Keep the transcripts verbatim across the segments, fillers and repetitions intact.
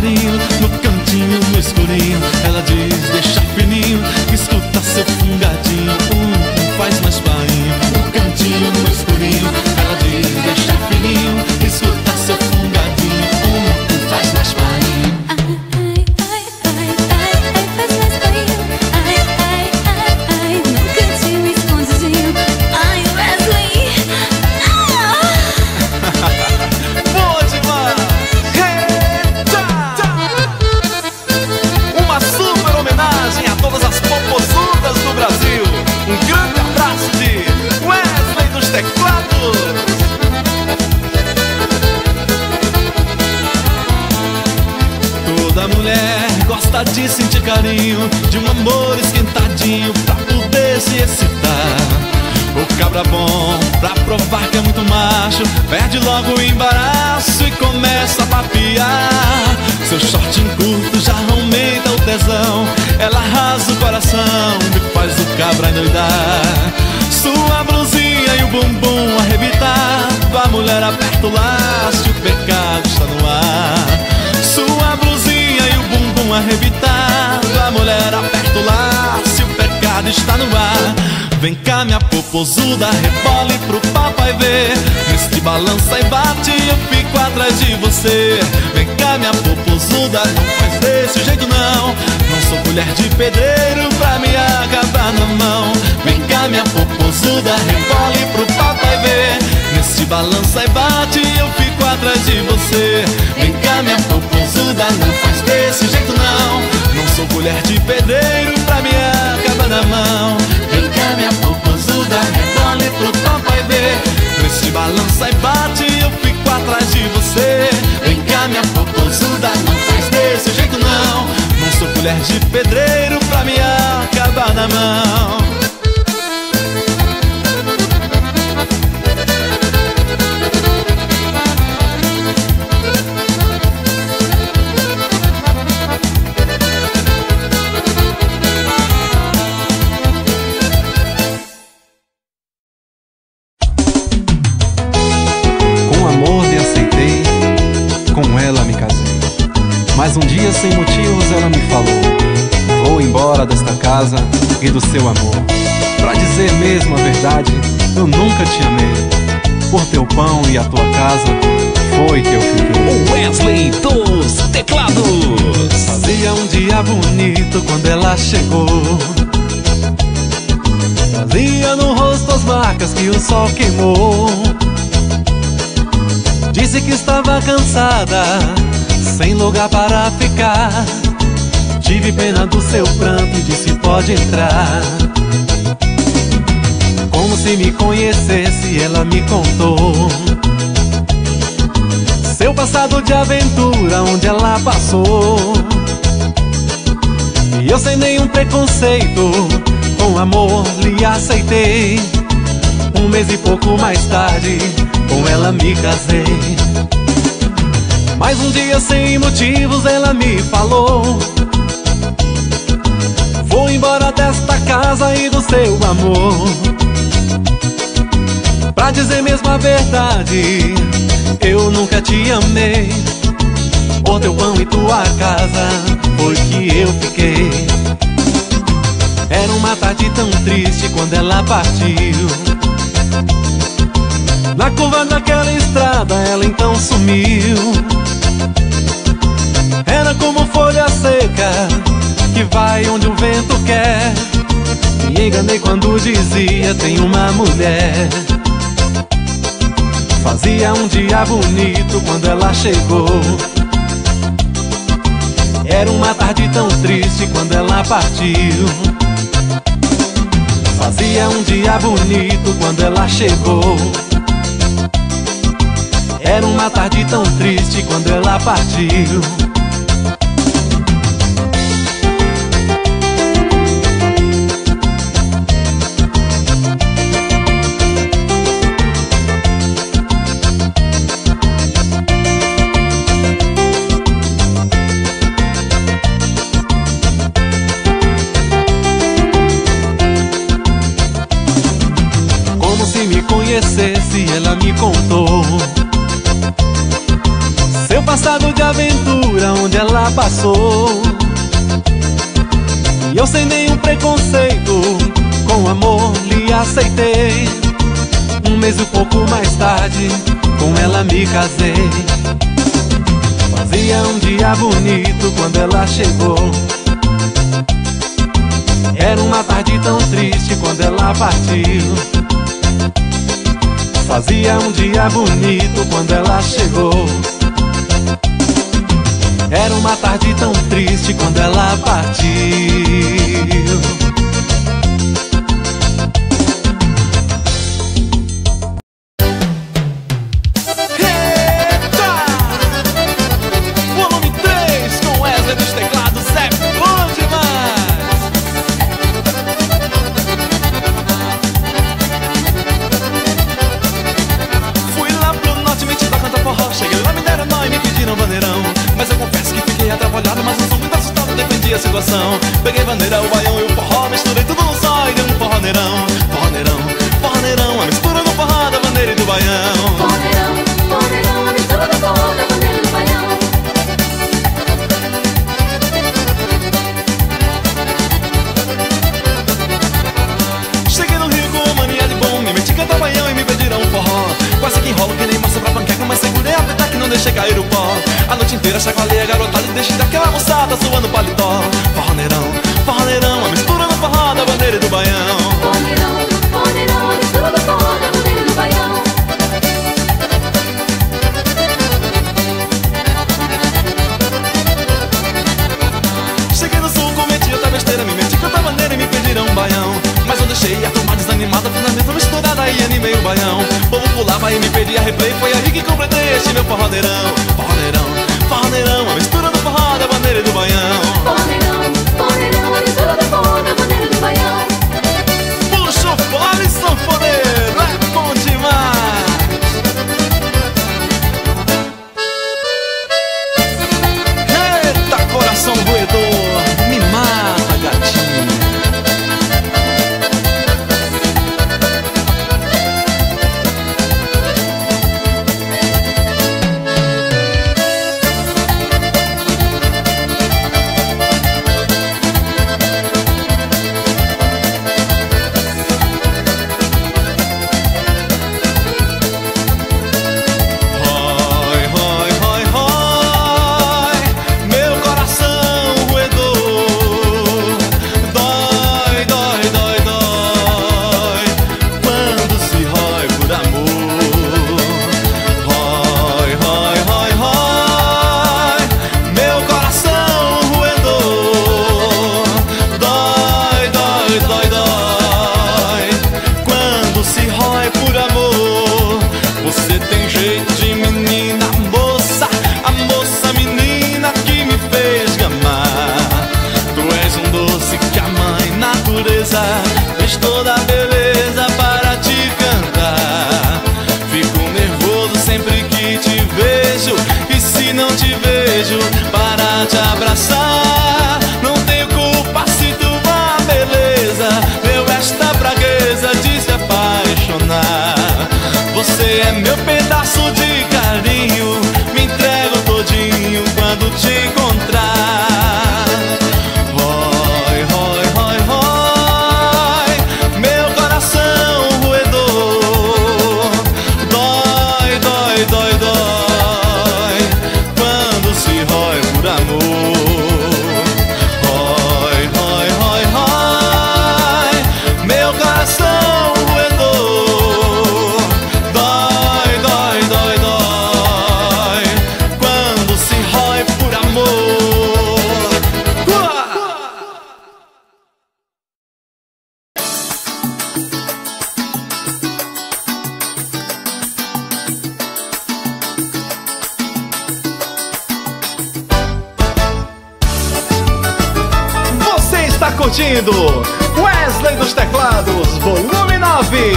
carinho, no cantinho, no escurinho. Ela diz, deixa fininho, escuta seu fungadinho. Um faz mais painho, no cantinho, no escurinho. Ela diz, deixa fininho, escuta seu fungadinho. Um faz mais painho. De sentir carinho, de um amor esquentadinho pra poder se excitar. O cabra bom, pra provar que é muito macho, perde logo o embaraço e começa a papiar. Seu shortinho curto já aumenta o tesão, ela arrasa o coração e faz o cabra endoidar. Sua blusinha e o bumbum arrebitado, a mulher aperta o laço e o pecado está no ar. Sua blusinha e o bumbum arrebitado, a mulher aperta o laço e o pecado está no ar. Vem cá minha popozuda, rebole pro papai ver. Nesse balança e bate, eu fico atrás de você. Vem cá minha popozuda, não faz desse jeito não. Não sou mulher de pedreiro pra me acabar na mão. Vem cá minha popozuda, rebole pro papai ver. Nesse balança e bate, eu fico atrás de você. Vem cá minha popozuda, não faz desse jeito não. Não sou mulher de pedreiro pra me acabar na mão. Vem cá minha popozuda, rebole pro papai ver. Nesse balança e bate, eu fico atrás de você. Vem cá minha popozuda, não faz desse jeito não. Não sou mulher de pedreiro pra me acabar na mão. Mas um dia sem motivos ela me falou: vou embora desta casa e do seu amor. Pra dizer mesmo a verdade, eu nunca te amei. Por teu pão e a tua casa foi que eu fiquei. O Wesley dos teclados. Fazia um dia bonito quando ela chegou. Fazia no rosto as marcas que o sol queimou. Disse que estava cansada, sem lugar para ficar. Tive pena do seu pranto e disse pode entrar. Como se me conhecesse, ela me contou seu passado de aventura, onde ela passou. E eu sem nenhum preconceito, com amor lhe aceitei. Um mês e pouco mais tarde, com ela me casei. Mas um dia sem motivos ela me falou: vou embora desta casa e do seu amor. Pra dizer mesmo a verdade, eu nunca te amei. Por teu pão e tua casa foi que eu fiquei. Era uma tarde tão triste quando ela partiu. Na curva daquela estrada ela então sumiu. Era como folha seca que vai onde o vento quer. Me enganei quando dizia tem uma mulher. Fazia um dia bonito quando ela chegou. Era uma tarde tão triste quando ela partiu. Fazia um dia bonito quando ela chegou. Era uma tarde tão triste quando ela partiu. Como se me conhecesse, ela me contou passado de aventura onde ela passou. E eu sem nenhum preconceito, com amor lhe aceitei. Um mês e pouco mais tarde, com ela me casei. Fazia um dia bonito quando ela chegou. Era uma tarde tão triste quando ela partiu. Fazia um dia bonito quando ela chegou. Era uma tarde tão triste quando ela partiu. Eita! Volume três com Wesley dos teclados é bom demais! Fui lá pro norte, metido a cantar forró. Cheguei lá, me deram nó e me pediram bandeirão. Mas eu confesso que fiquei atrapalhado, mas não sou muito assustado, defendi a situação. Peguei bandeira, o baião e o forró, misturei tudo no só e dei um forroneirão. Forroneirão, forroneirão, a mistura do forró, da bandeira e do baião. Forroneirão, forroneirão, a mistura do forró, da bandeira e do baião. Cheguei no Rio com mania de bom, me meti cantar baião e me pediram um forró. Quase que enrolo que nem massa pra panqueca, mas segurei a peta que não deixei cair o pó. A noite inteira chacoalhei a garotada e deixei daquela moçada suando paletó. Forroneirão, forroneirão, a mistura do forró, da bandeira e do baião. Forroneirão, forroneirão, a mistura do forró, da bandeira e do baião. Cheguei no sul, cometi outra besteira, me meti cantar bandeira e me pediram um baião. Mas eu deixei a turma desanimada, fiz a mesma misturada e animei o baião. O povo pulava e me pedia replay, foi aí que completei este meu forroneirão. Forroneirão, forroneirão, a mistura do forró, da bandeira e do baião. Forroneirão, forroneirão, a mistura do forró, da bandeira e do baião. Puxa o fole, sanfoneiro, é bom demais! Eita, coração roedor, me mata, gatinho. Rói, rói, rói, rói, meu coração roedor. Dói, dói, dói, dói, quando se rói por amor. Rói, rói, rói, rói, meu coração roedor. Dói, dói, dói, dói, quando se rói por amor. Você tem jeito de menina, moça, a moça menina que me fez gamar. Tu és um doce que a mãe natureza fez toda a beleza para te cantar. Fico nervoso sempre que te vejo, e se não te vejo para te abraçar. Não tenho culpa se tua beleza deu esta pragueza de se apaixonar. Você é meu pedaço de carinho, me entrego todinho quando te encontrar. Rói, rói, rói, rói, meu coração roedor. Dói, dói, dói, dói, quando se rói por amor. Rói, rói, rói, rói, meu coração roedor. Dói, dói, dói, dói, quando se rói por amor. Uá! Você está curtindo Wesley dos Teclados, volume nove.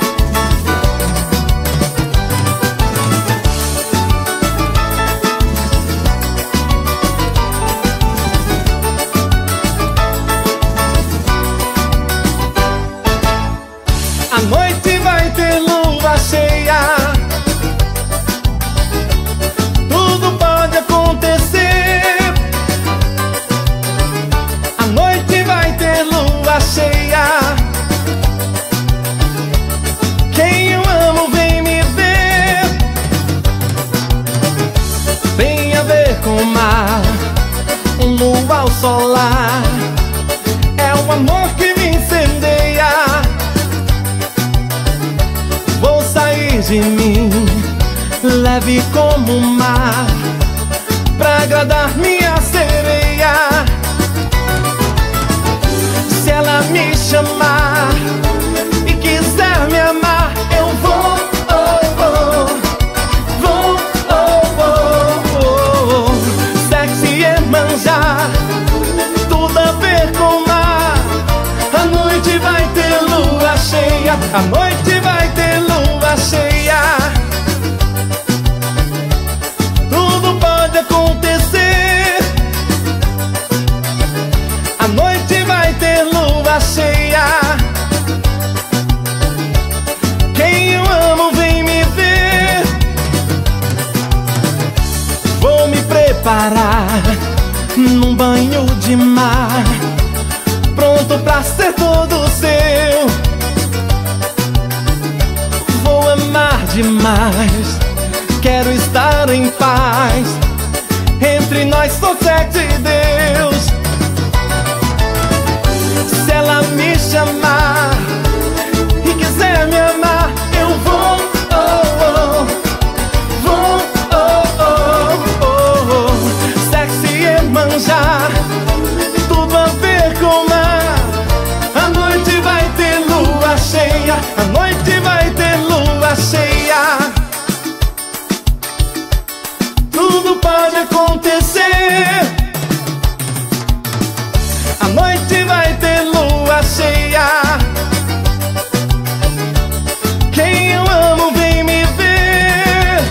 A noite vai ter lua cheia, tudo pode solar, é o amor que me incendeia. Vou sair de mim, leve como o mar, pra agradar minha sereia. Se ela me chamar e quiser me amar, eu vou, oh, oh, vou, oh, oh, oh. Sexy e manjar, tudo a ver com o mar. A noite vai ter lua cheia, a noite vai ter lua cheia. Tudo pode acontecer, a noite vai ter lua cheia. Quem eu amo vem me ver. Vou me preparar num banho de mar, pronto pra ser todo seu. Vou amar demais, quero estar em paz. Entre nós só sexo e Deus. Se ela me chamar e quiser me amar, eu vou, oh, oh, vou, oh, oh, oh, oh. Sexy e manjar, tudo a ver com o mar. A noite vai ter lua cheia, a noite vai ter lua cheia. Tudo pode acontecer, a noite vai ter lua cheia. Quem eu amo vem me ver.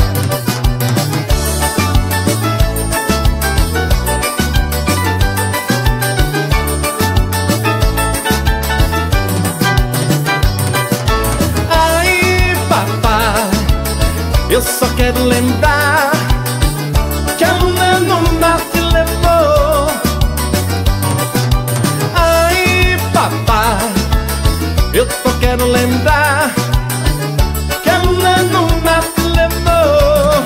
Ai, papai, eu só quero lembrar que a luna no mar te levou. Ai, papai, eu só quero lembrar que a luna no mar te levou.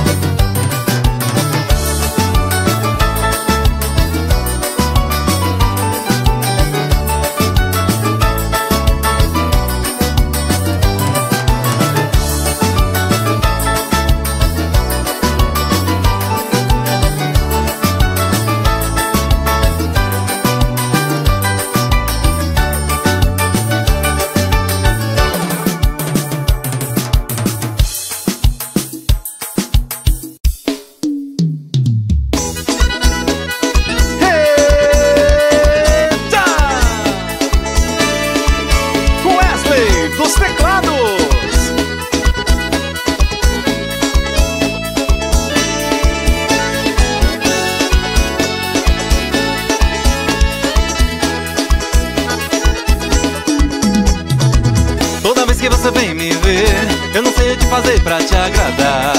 Que você vem me ver, eu não sei o que fazer pra te agradar.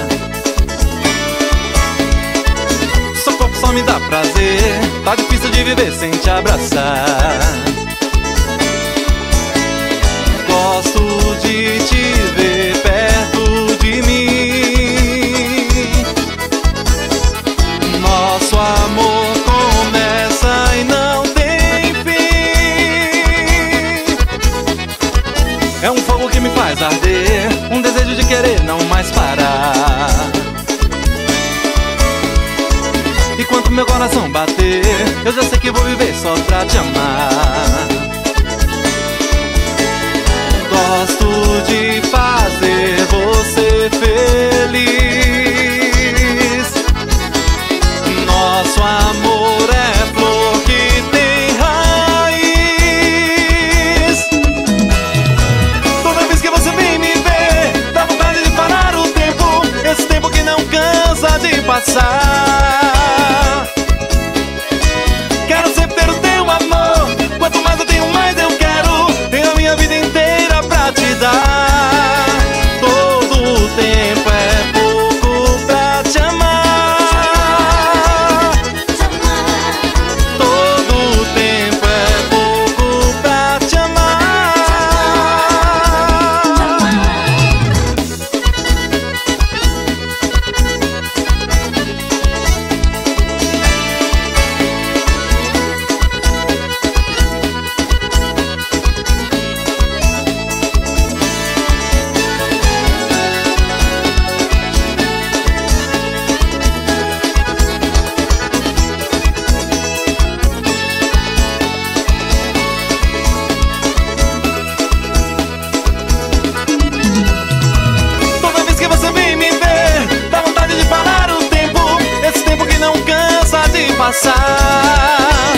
Seu corpo só me dá prazer, tá difícil de viver sem te abraçar. Gosto de te ver perto de mim. Nosso amor começa e não tem fim. É um fogo que me faz arder, um desejo de querer não mais parar. E quando meu coração bater, eu já sei que vou viver só pra te amar. Gosto de fazer você feliz. Nosso amor é flor que tem raiz. Toda vez que você vem me ver, dá vontade de parar o tempo, esse tempo que não cansa de passar. Quero sempre ter o teu amor, quanto mais eu tenho, mais eu quero. Tenho a minha vida inteira pra te dar. Todo o tempo é pouco pra te amar. Todo o tempo é pouco pra te amar. passar.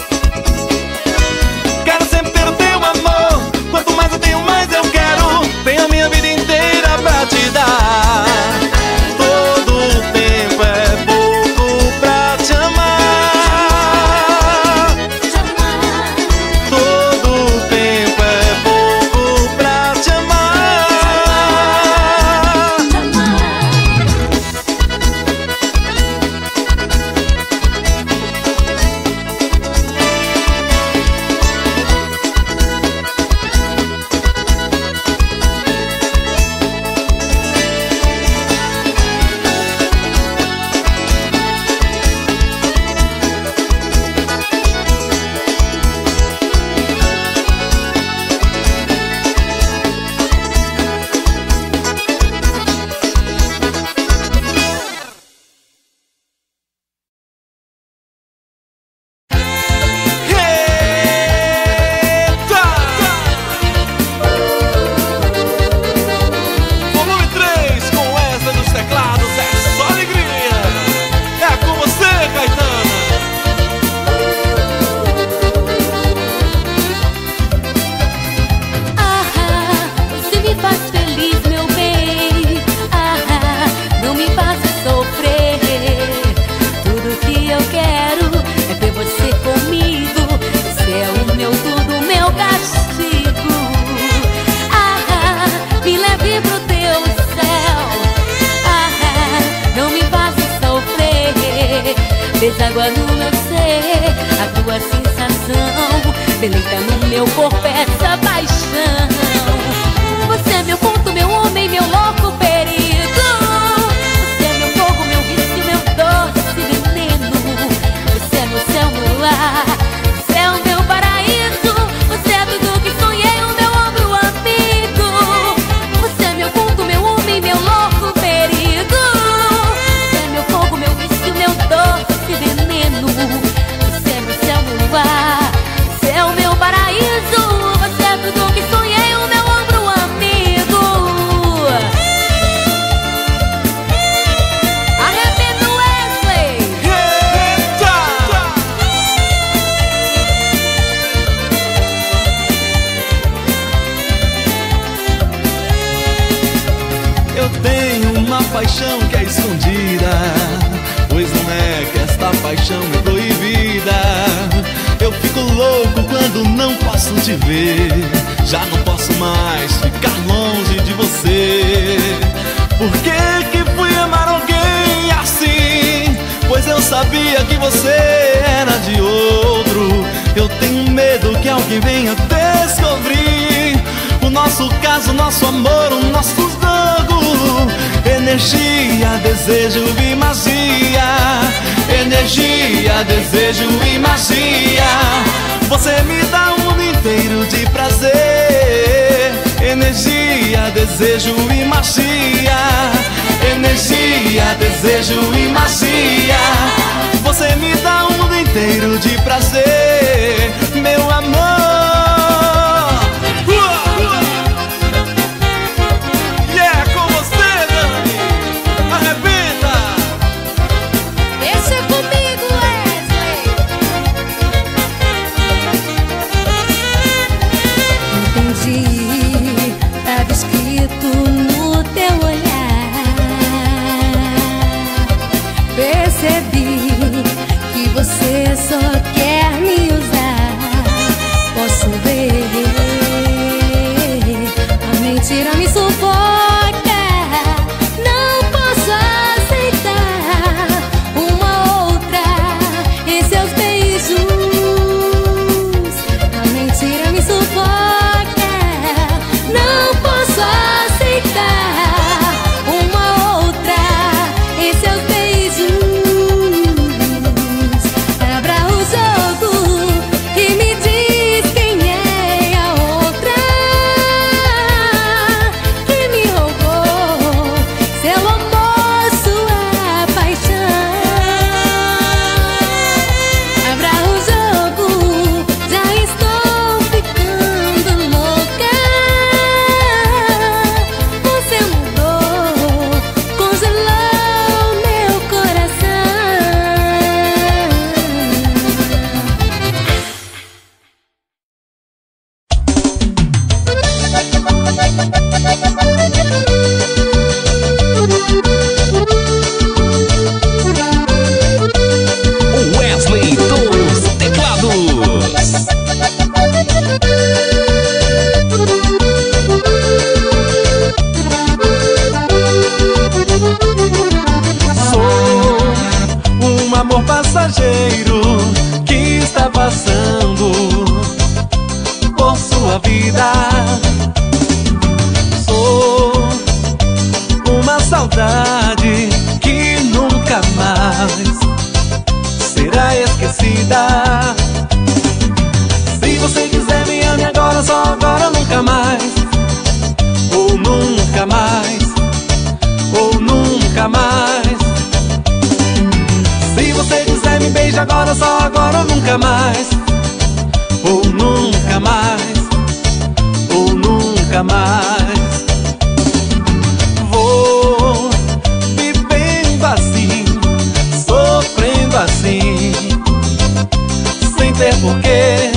Quero sempre ter o teu amor, quanto mais eu tenho, mais eu quero. Tenho a minha vida inteira pra te dar. Todo o tempo é pouco pra te amar. Todo o tempo é pouco pra te amar. Volume três com essa dos teclados, é só alegria. É com você, Caetana. Ah, você me faz feliz, meu bem. Ah, não me faça sofrer. Tudo que eu quero é ter você comigo. Você é o meu tudo, o meu castigo. Ah, me leve pro teu céu. Ah, não me faça sofrer. Deságua no meu ser a tua sensação. Deleita no meu corpo essa paixão. Você é meu ponto, meu homem, meu louco perigo. Você é meu fogo, meu vício, meu doce veneno. Você é meu céu, meu lar. Você é o meu paraíso. Você é tudo que sonhei, o meu ombro amigo. Você é meu ponto, meu homem, meu louco perigo. Você é meu fogo, meu vício, meu doce veneno. Você é meu céu, meu lar. Você é o meu paraíso. Você é tudo que sonhei, o meu ombro amigo. Arrebenta, Wesley. Eita! Eu tenho uma paixão que é escondida, pois não é que esta paixão é proibida. Eu fico louco quando não posso te ver. Já não posso mais ficar longe de você. Por que que fui amar alguém assim? Pois eu sabia que você era de outro. Eu tenho medo que alguém venha descobrir o nosso caso, o nosso amor, o nosso jogo. Energia, desejo e magia. Energia, desejo e magia. Você me dá um mundo inteiro de prazer. Energia, desejo e magia. Energia, desejo e magia. Você me dá um mundo inteiro de prazer, meu amor. E é com você, Dani. Arrebenta. Deixa comigo, Wesley. Entendi, tava escrito no teu olhar. Percebi que você só quer me usar. Posso ver, a mentira me sufoca. Não posso aceitar uma outra em seus beijos. A mentira me sufoca. Não posso aceitar uma outra em seus beijos. Abra os passageiro que está passando por sua vida. Sou uma saudade que nunca mais será esquecida. Se você quiser, me ame agora, só agora, nunca mais. Ou nunca mais, ou nunca mais. Se você quiser, me beija agora, só agora, nunca mais. Ou nunca mais, ou nunca mais. Vou vivendo assim, sofrendo assim, sem ter porquê.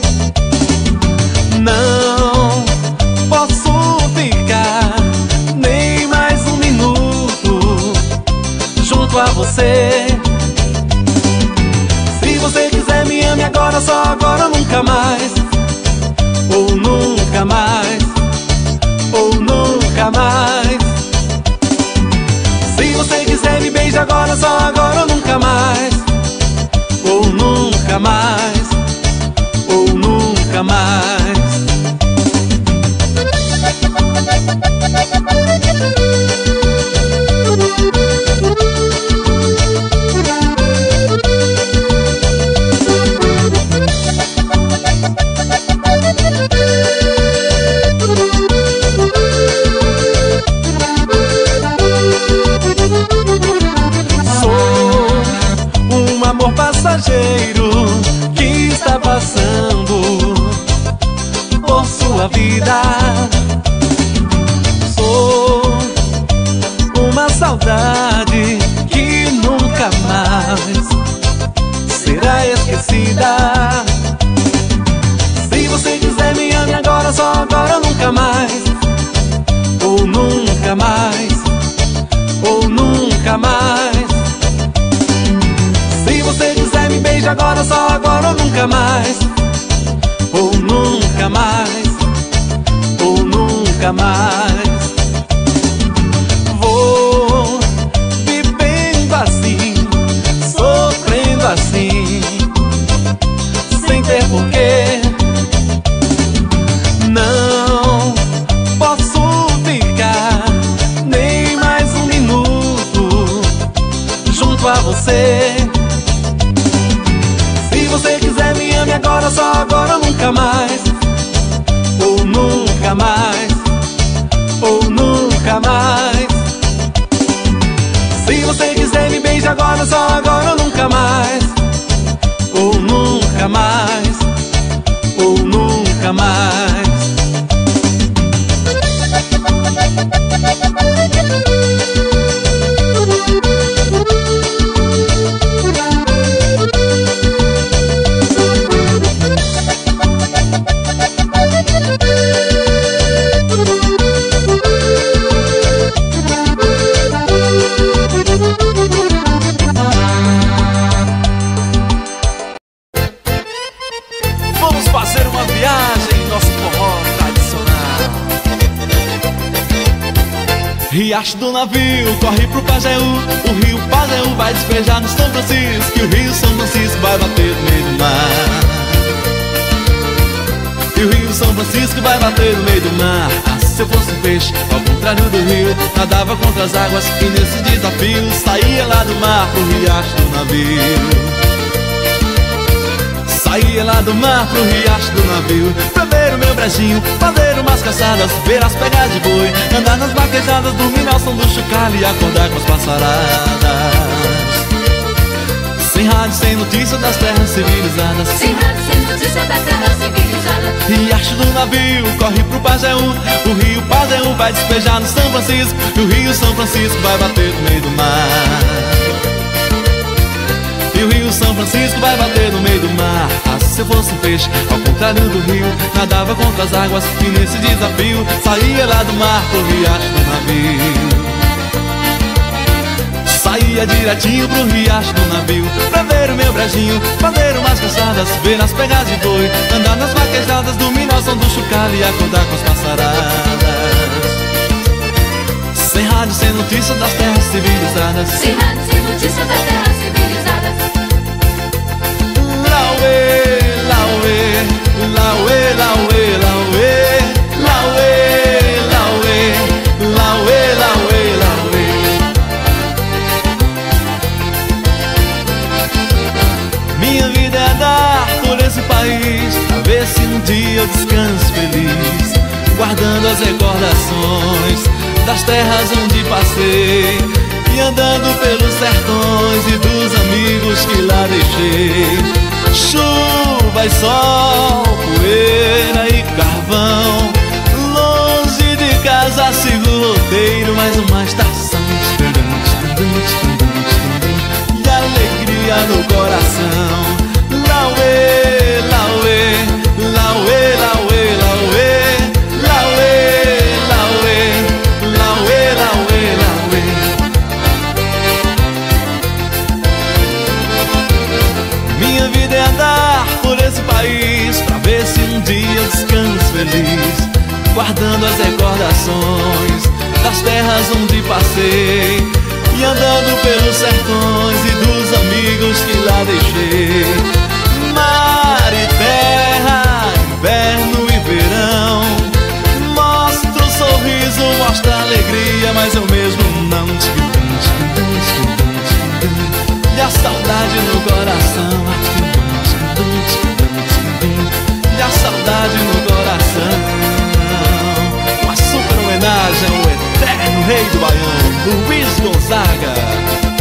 Não posso ficar nem mais um minuto junto a você. Se você quiser, me ame agora, só agora, nunca mais. Ou nunca mais, ou nunca mais. Se você quiser, me beija agora, só agora, nunca mais. Ou nunca mais, ou nunca mais. Passageiro que está passando por sua vida. Sou uma saudade que nunca mais será esquecida. Se você quiser, me ame agora, só agora, nunca mais. Ou nunca mais, ou nunca mais. Se você quiser, me beija agora, só agora, nunca mais. Ou nunca mais, ou nunca mais. Vou vivendo assim, sofrendo assim, sem ter porquê. Não posso ficar nem mais um minuto junto a você. Se você quiser, me ame agora, só agora, nunca mais. Ou nunca mais, ou nunca mais. Se você quiser, me beija agora, só agora, nunca mais. Ou nunca mais, ou nunca mais. Vamos fazer uma viagem em nosso forró tradicional. Riacho do navio corre pro Pajeú, o rio Pajeú vai despejar no São Francisco, e o rio São Francisco vai bater no meio do mar. E o rio São Francisco vai bater no meio do mar. Ah, se eu fosse um peixe, ao contrário do rio, nadava contra as águas, e nesse desafio saía lá do mar pro riacho do navio. Saía lá do mar pro riacho do navio, pra ver o meu brejinho, fazer umas caçadas, ver as pegadas de boi, andar nas vaquejadas, dormir ao som do chocalho e acordar com as passaradas. Sem rádio, sem notícia das terras civilizadas. Sem rádio, sem notícia das terras civilizadas. Riacho do navio corre pro Pajeú, o rio Pajeú vai despejar no São Francisco, e o rio São Francisco vai bater no meio do mar. E o rio São Francisco vai bater no meio do mar. Ah, se eu fosse um peixe, ao contrário do rio, nadava contra as águas, e nesse desafio saía lá do mar pro riacho do navio. Saía direitinho pro riacho do navio, pra ver o meu brejinho, fazer umas caçadas, ver as pegadas de boi, andar nas vaquejadas, dormir ao som do chocalho e acordar com as passaradas. Sem rádio, sem notícia das terras civilizadas. Sem rádio, sem notícia das terras civilizadas. país pra ver se um dia eu descanso feliz, guardando as recordações das terras onde passei, e andando pelos sertões e dos amigos que lá deixei. Chuva e sol, poeira e carvão, longe de casa sigo o roteiro, mais uma estação, e alegria no coração. Lauê, lauê, lauê, lauê, lauê, lauê, lauê, lauê, lauê, lauê. Minha vida é andar por esse país pra ver se um dia eu descanso feliz, guardando as recordações das terras onde passei, e andando pelos sertões e dos amigos que lá deixei. Mar e terra, inverno e verão, mostra o sorriso, mostra a alegria, mas eu mesmo não. E a saudade no coração, e a saudade no coração. Uma super homenagem ao eterno rei do baião, Luiz Gonzaga.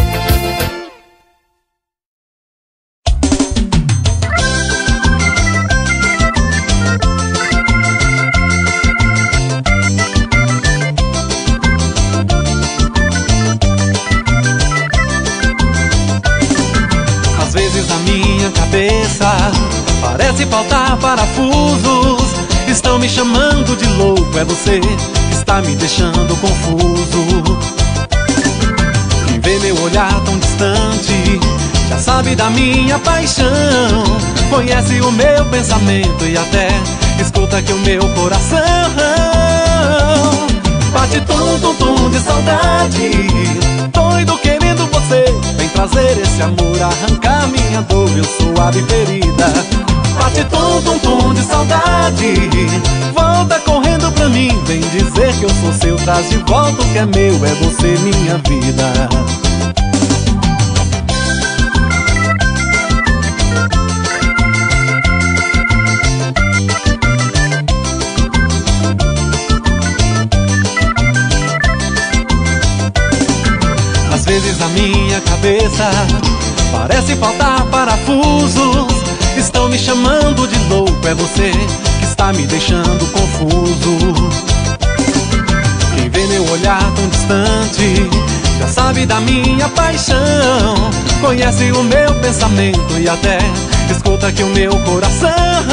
Parece faltar parafusos, estão me chamando de louco. É você que está me deixando confuso. Quem vê meu olhar tão distante já sabe da minha paixão, conhece o meu pensamento e até escuta que o meu coração bate tum tum tum de saudade, doido querendo você. Vem trazer esse amor, arrancar minha dor, meu suave ferida. Bate tum tum tum de saudade, volta correndo pra mim. Vem dizer que eu sou seu, traz de volta o que é meu, é você minha vida. Às vezes a minha cabeça parece faltar parafusos, estão me chamando de louco. É você que está me deixando confuso. Quem vê meu olhar tão distante já sabe da minha paixão, conhece o meu pensamento e até escuta que o meu coração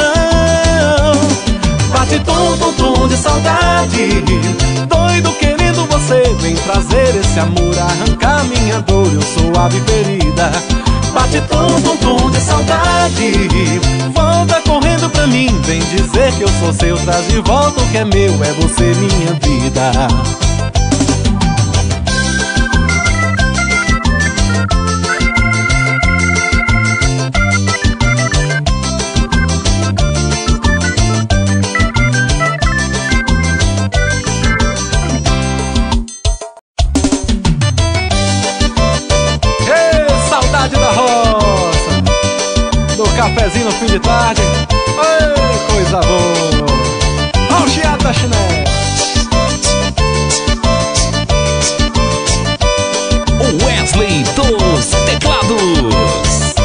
bate tum tum tum de saudade, doido querendo você. Vem trazer esse amor, arrancar minha dor, eu suave ferida. Bate tum tum tum de saudade, volta correndo pra mim. Vem dizer que eu sou seu, traz de volta o que é meu, é você minha vida. Cafezinho no fim de tarde, ei, coisa boa. Olha o chiado da chinela. O Wesley dos teclados.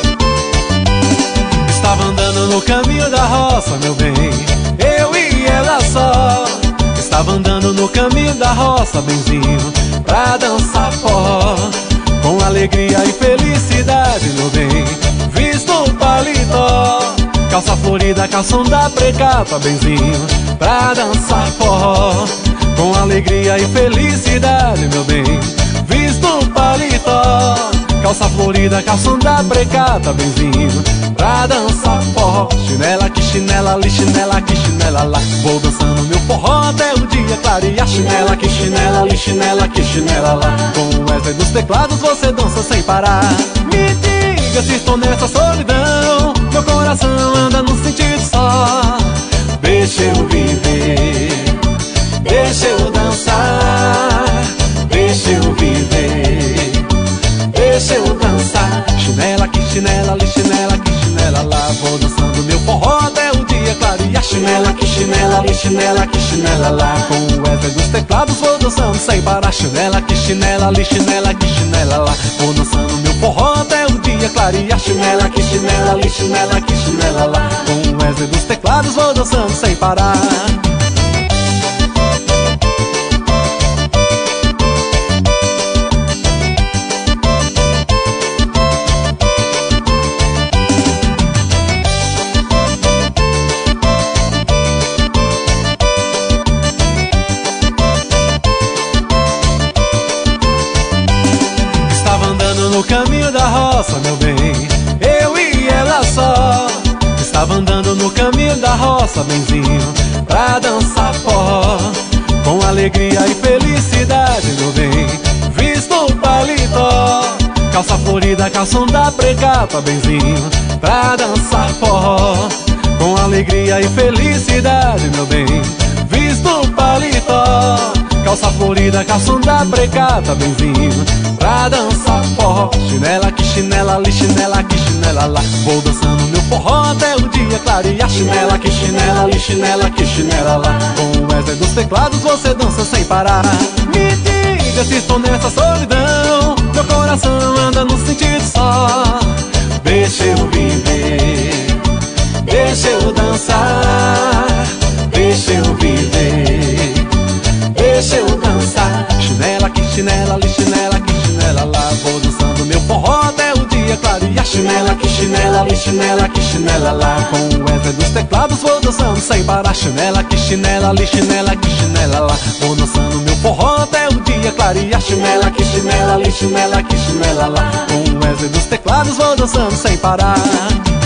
Estava andando no caminho da roça, meu bem, eu e ela só. Estava andando no caminho da roça, benzinho, pra dançar forró, com alegria e felicidade, meu bem. Visto o paletó, calça florida, calção da precapa, benzinho, pra dançar forró, com alegria e felicidade, meu bem. Visto o paletó, calça florida, calção da precapa, benzinho, pra dançar forró. Chinela que chinela ali, chinela que chinela lá, vou dançando meu forró até o dia clarear. Chinela que chinela ali, chinela que chinela lá, com o Wesley dos teclados você dança sem parar. Me diga se estou nessa solidão, meu coração anda num sentido só. Deixa eu viver, deixa eu dançar, deixa eu viver, deixa eu dançar. Chinela que chinela ali, chinela que chinela lá, vou dançando chinela, que chinela, ali chinela, que chinela lá. Com o Wesley dos teclados vou dançando sem parar. Chinela, que chinela, ali chinela, que chinela lá. Vou dançando meu forró até o dia clarear. Chinela, que chinela, ali chinela, que chinela lá. Com o Wesley dos teclados vou dançando sem parar. No caminho da roça, meu bem, eu e ela só. Estava andando no caminho da roça, benzinho, pra dançar forró. Com alegria e felicidade, meu bem, visto o paletó, calça florida, calção da pregata, benzinho, pra dançar forró. Com alegria e felicidade, meu bem, visto o paletó, calça florida, calção da pregata, benzinho, pra dançar forró. Chinela, que chinela, ali chinela, que chinela lá. Vou dançando meu forró até o dia clarear. Chinela, que chinela, ali chinela, que chinela lá. Com o Wesley dos teclados você dança sem parar. Me diga se estou nessa solidão, meu coração anda no sentido só. Deixa eu viver, deixa eu dançar, deixa eu viver, deixa eu dançar. Chinela, que chinela, ali chinela, que chinela lá. Vou dançando meu forró até o dia clarear. Chinela, que chinela, ali chinela, que chinela lá. Com o Wesley dos teclados vou dançando sem parar. Chinela, que chinela, ali chinela, que chinela lá. Vou dançando meu forró até o dia clarear. Chinela, que chinela, ali chinela, que chinela lá. Com o Wesley dos teclados vou dançando sem parar.